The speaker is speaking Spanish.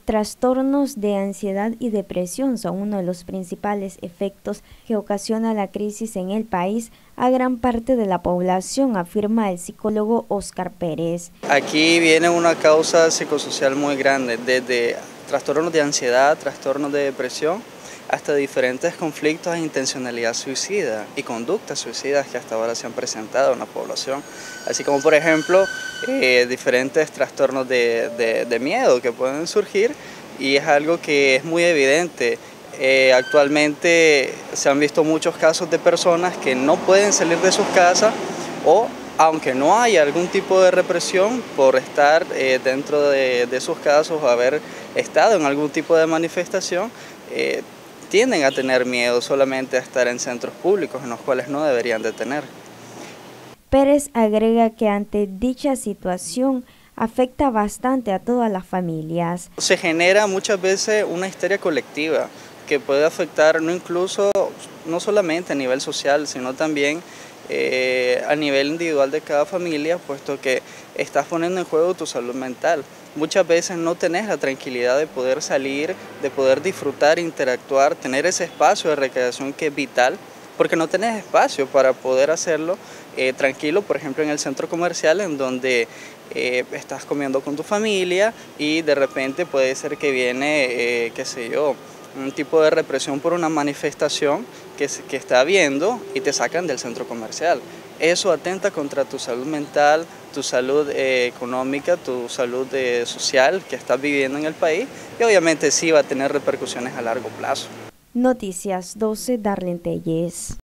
Trastornos de ansiedad y depresión son uno de los principales efectos que ocasiona la crisis en el país a gran parte de la población, afirma el psicólogo Óscar Pérez. Aquí viene una causa psicosocial muy grande, desde trastornos de ansiedad, trastornos de depresión, hasta diferentes conflictos e intencionalidad suicida y conductas suicidas que hasta ahora se han presentado en la población, así como por ejemplo diferentes trastornos de miedo que pueden surgir, y es algo que es muy evidente. Actualmente se han visto muchos casos de personas que no pueden salir de sus casas, o aunque no haya algún tipo de represión por estar dentro de sus casas o haber estado en algún tipo de manifestación, tienden a tener miedo solamente a estar en centros públicos en los cuales no deberían de tener. Pérez agrega que ante dicha situación afecta bastante a todas las familias. Se genera muchas veces una histeria colectiva que puede afectar no solamente a nivel social, sino también a nivel individual de cada familia, puesto que estás poniendo en juego tu salud mental. Muchas veces no tenés la tranquilidad de poder salir, de poder disfrutar, interactuar, tener ese espacio de recreación que es vital, porque no tenés espacio para poder hacerlo tranquilo, por ejemplo en el centro comercial, en donde estás comiendo con tu familia y de repente puede ser que viene, qué sé yo, un tipo de represión por una manifestación que está habiendo y te sacan del centro comercial. Eso atenta contra tu salud mental, tu salud económica, tu salud social que estás viviendo en el país, y obviamente sí va a tener repercusiones a largo plazo. Noticias 12, Darlene Telles.